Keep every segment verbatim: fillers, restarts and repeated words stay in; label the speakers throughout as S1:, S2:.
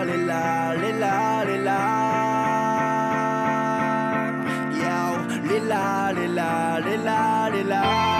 S1: ラレラレラレラ Yo レラレラレラレラ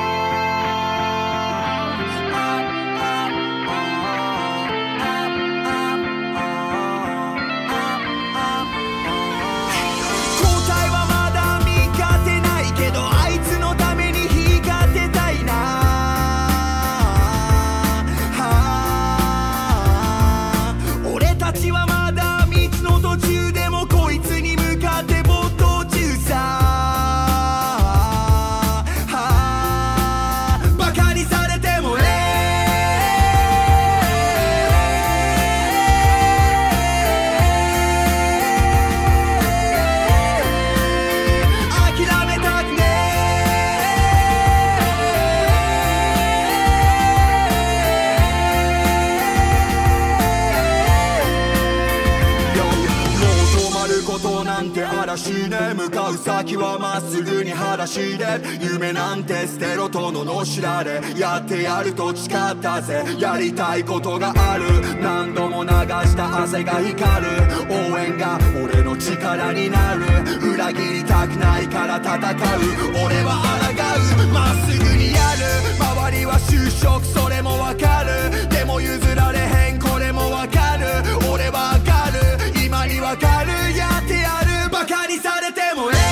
S1: 嵐で向かう先はまっすぐに裸足で夢なんて捨てろと罵られやってやると誓ったぜやりたいことがある何度も流した汗が光る応援が俺の力になる裏切りたくないから戦う俺は抗うまっすぐにやる周りは就職それもわかるでも譲られへんこれもわかる俺は上がる今にわかるやってやるバカにされてもえ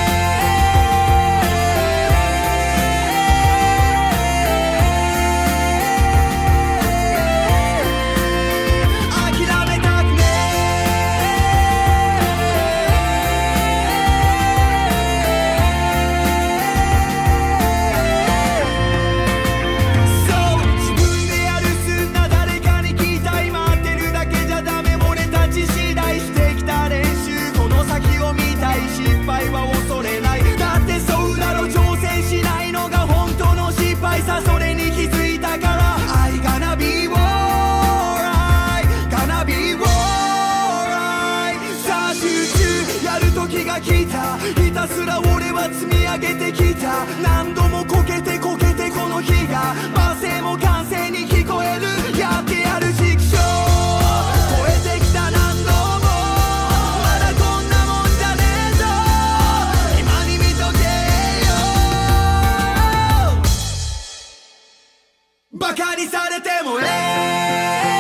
S1: ひたすら俺は積み上げてきた何度もこけてこけてこの日が罵声も歓声に聞こえるやってやる畜生超えてきた何度もまだこんなもんじゃねえぞ今に見とけよバカにされてもええ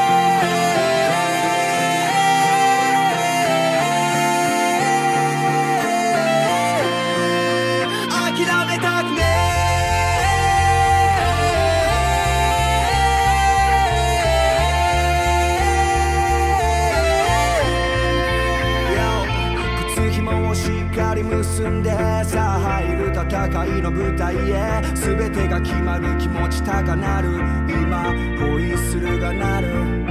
S1: 結んでさあ入る戦いの舞台へ全てが決まる気持ち高鳴る今ホイッスルが鳴る